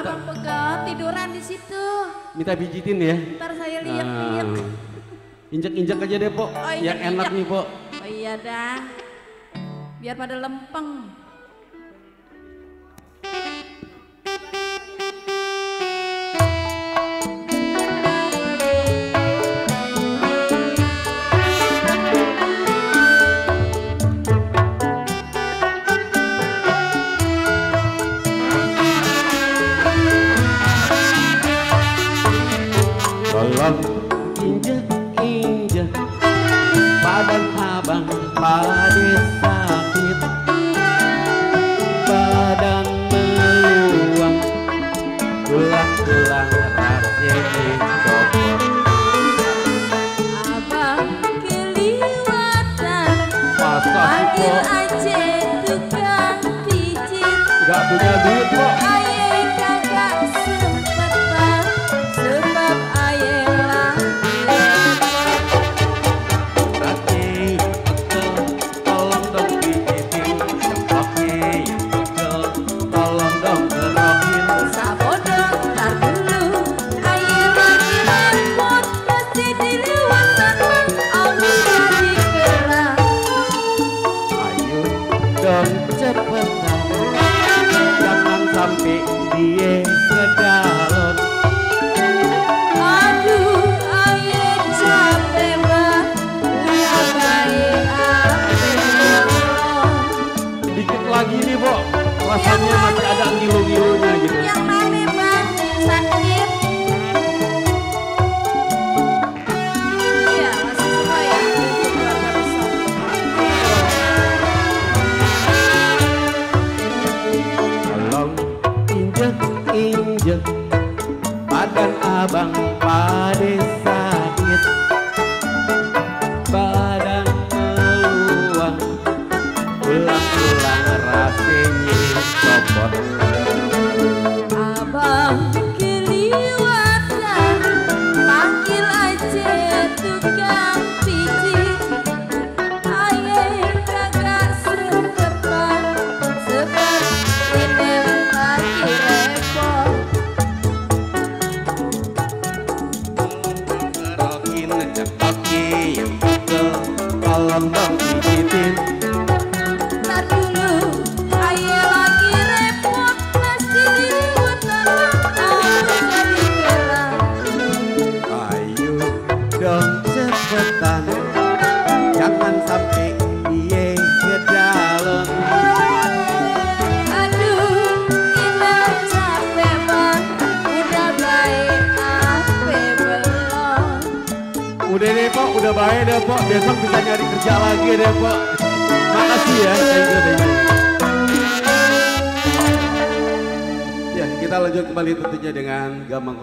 Abang pegang tiduran di situ. Minta pijitin ya. Ntar saya lihat-lihat. Injek-injek aja deh, Pok. Oh, yang enak nih, Pok. Oh iya dah. Biar pada lempeng. Tolong injek-injek badan abang pada sakit, badan meluang, tulang-tulang rasanya copot. Abang keliwatan, Masa sih, panggil Pok? aja tukang pijit. Gak punya duit, Pok. Aye kagak sempet bang, sebab aye Oke, tolong dong pijitin. Oke, tolong dong gerokin. sabodo tar dulu. Aye lagi repot, mesti diliwatan bang, Allah dikerang. Ayo dong cepetan, jangan sampai dia kedalon. Aduh, aye capek bang, udah baik ape belum. Dikit lagi nih, Pok. Rasanya masih ada ngilu-ngilunya gitu. Yang mana bang, sakit? Iya, masih suka ya untuk keluarga besar. Tolong injek-injek badan abang pada sakit, badan meluang, tulang-tulang rasanya copot. Abang keliwatan, panggil aja tukang pijit. Aye kagak sempet bang, sebab ini lagi repot. Gerokin oke, tolong dong pijitin. Ntar dulu, aye lagi repot, mesti diliwatan bang, Allah dikerang. Ayo dong cepetan, jangan sampai dia kedalon. Aduh, Ina capek bang, udah baik ape belum. Udah deh, Pok, udah baik deh, Pok. Besok bisa nyari kerja lagi deh, Pok. Makasih ya, thank you. Ya, kita lanjut kembali tentunya dengan Gamang